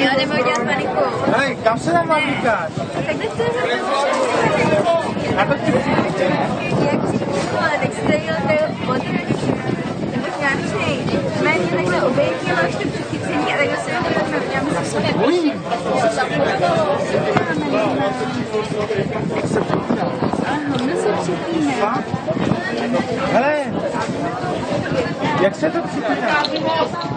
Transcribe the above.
Já nemůžu dělat paniku. Hej, kam se nám mám vykáš? Takhle to je Na to ti přijde. jak ale tak se tady od nebo nějaký méně takhle obětí, ale ještě přichycení a takhle se na to já myslím, že se Bojím. hovno se připíne. Hele, jak se to připíná?